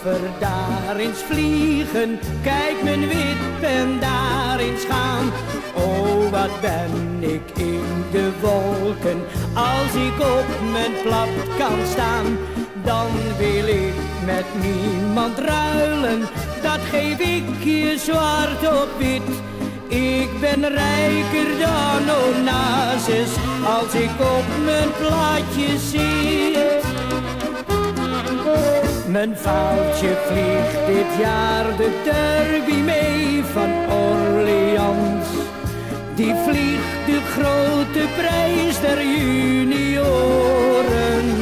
doffer daar eens vliegen, kijk mijn wip en daar eens gaan. Oh, wat ben ik in de wolken, als ik op mijn plat kan staan. Dan wil ik met niemand ruilen, dat geef ik je zwart op wit. Ik ben rijker dan Onassis, als ik op mijn plaatje zit. Mijn vaaltje vliegt dit jaar de derby mee van Orleans. Die vliegt de grote prijs der junioren.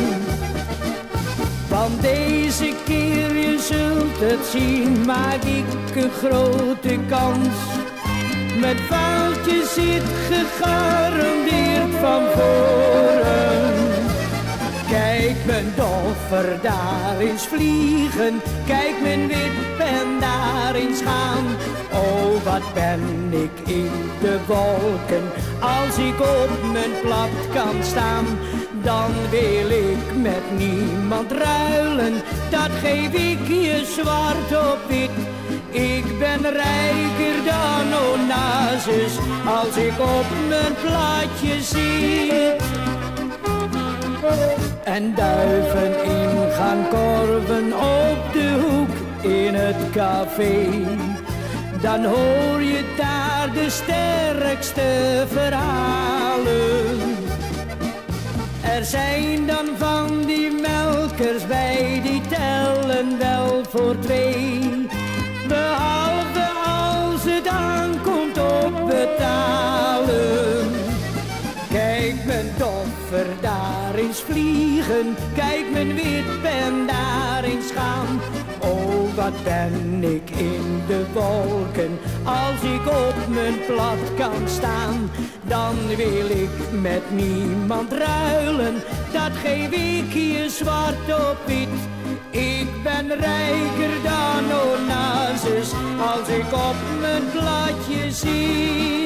Want deze keer, je zult het zien, maak ik een grote kans. Mijn vaaltje zit gegarandeerd van voren. Kijk mijn doffer daar eens vliegen, kijk mijn wip en daar eens gaan. Oh, wat ben ik in de wolken, als ik op mijn plat kan staan. Dan wil ik met niemand ruilen, dat geef ik je zwart op wit. Ik ben rijker dan Onassis, als ik op mijn plaatje zit. En duiven in gaan korven op de hoek in het café. Dan hoor je daar de sterkste verhalen. Er zijn dan van die melkers bij, die tellen wel voor twee. Behalve als het aankomt op betalen. Kijk mijn doffer daar eens vliegen, kijk mijn wip en daar eens gaan. Oh, wat ben ik in de wolken, als ik op mijn plat kan staan. Dan wil ik met niemand ruilen, dat geef ik je zwart op wit. Ik ben rijker dan Onassis, als ik op mijn platje zie.